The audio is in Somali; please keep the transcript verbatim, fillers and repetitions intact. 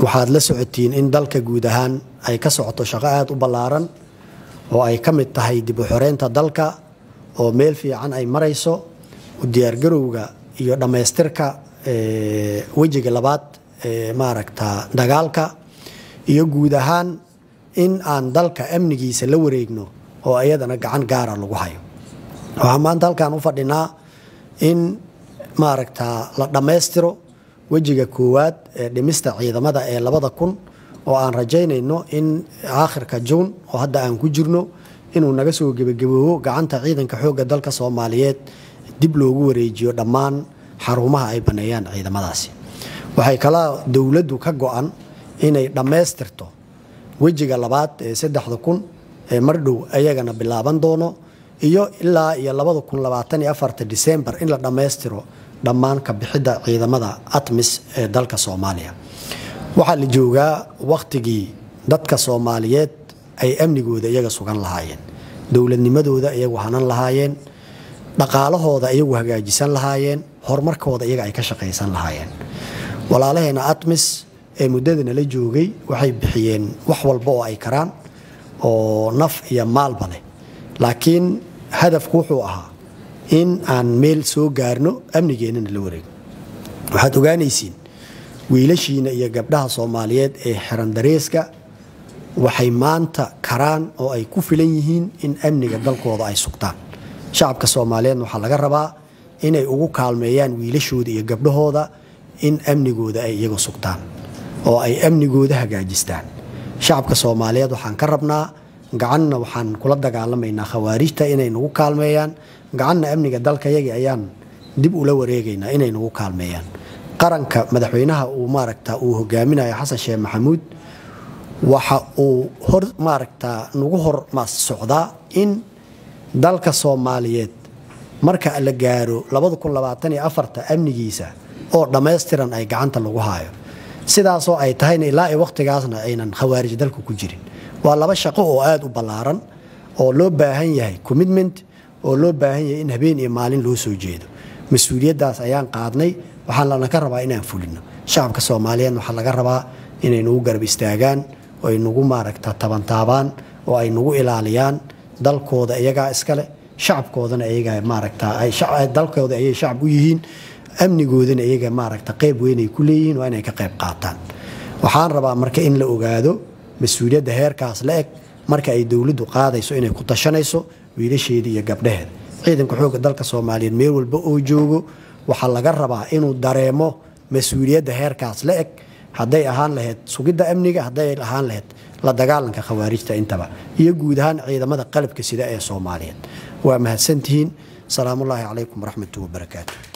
waxaad la socotiin in dalka guud ahaan ay ka socoto shaqo aad u ballaaran oo ay ka mid tahay dib u xoreynta dalka oo meel fiican ay marayso u diyaargarowga iyo dhammaystirka wejiga labaad ee maaragta dagaalka iyo guud ahaan in aan dalka amnigiisa la wareegno oo ayadana gacan gaara lagu hayo waxaan maanta halkaan u fadhinaa in maaragta la dhammaystiro wejiga koowaad ee dhimista ciidamada ee labada kun oo aan rajaynayno in aakhirka juun oo hadda aan ku jirno inuu naga soo gebagaboobo gacanta ciidanka xoogga dalka Soomaaliyeed dib loogu wareejiyo dhammaan xarumaha ay baneeyaan ciidamadaasi waxay kala dawladdu ka go'an inay dhammaystirto wejiga labaad ee saddexda kun ee mardhow ayagana bilaaban doono iyo ilaa iyo labada kun labaatan iyo afar December in la dhammaystiro dhammaan ka bixida ciidamada ATMIS ee dalka Soomaaliya waxa la joogaa waqtigii dadka Soomaaliyeed ay amnigooda iyaga sugan lahaayeen dawladnimadooda iyagu hanan lahaayeen dhaqaalahooda iyagu hagaajisan lahaayeen horumarkooda iyaga ay ka shaqaysan lahaayeen walaalaheena ATMIS ee muddadana la joogay waxay bixiyeen wax walba oo ay karaan oo naf iyo maalba leh laakiin hadafku wuxuu ahaa in aan meel soo gaarno amnigeennana la wareego waxaad ogaanaysiin wiilashiina iyo gabdhaha Soomaaliyeed ee xiran dareeska waxay maanta karaan oo ay ku filan yihiin in amniga dalkooda ay sugtaan shacabka Soomaaliyeed waxa laga rabaa inay ugu kaalmeeyaan wiilashooda iyo gabdhahooda in amnigooda ay iyaga sugtaan oo ay amnigooda hagaajistaan shacabka Soomaaliyeed waxaan ka rabnaa gacanna waxaan kula dagaalamaynaa khawaarijta inay nagu kaalmeeyaan gacanna amniga dalka yaga ayaan dib ula wareegaynaa inay nagu kaalmeeyaan qaranka madaxweynaha uu maaragta uu hogaaminayo Xasan Sheekh Maxamuud waxa uu hor maaragta nagu hor ma socdaa in dalka Soomaaliyeed marka la gaaro labada kun labaatan iyo afar amnigiisa oo dhameystiran ay gacanta lagu haayo sidaas oo ay tahayna ilaa ay waqtigaasna aynan khawaarij dalku ku jirin waa laba shaqo oo aad u ballaaran oo loo baahan yahay commitment oo loo baahan yahay in habeen iyo maalin loo soo jeedo mas'uuliyadaas ayaan qaadnay waxaan lana ka rabaa inaan fulino shacabka Soomaaliyeed waxa laga rabaa inay nagu garab istaagaan oo ay nagu maaragta tabantaabaan oo ay nagu ilaaliyaan dalkooda iyaga iskale shacabkoodana iyaga maaragta ay dalkooda ay shacab u yihiin amnigoodana iyaga maaragta qayb weyn ay ku leeyihiin waa inay ka qayb qaataan waxaan rabaa marka in la ogaado mas'uuliyadda heerkaas la eg marka ay dawladdu qaadayso inay ku tashanayso wiilasheeda iyo gabdhaheeda ciidanka xoogga dalka Soomaaliyeed meel walba oo joogo waxa laga rabaa inuu dareemo mas'uuliyadda heerkaas la eg haday ahaan lahayd sugidda amniga haday ahaan lahayd la dagaalanka khawaarijta intaba iyo guud ahaan ciidamada qalabka sida ee Soomaaliyeed waa mahadsantihiin salaamu alaykum wa rahmatullahi wa barakaatuh.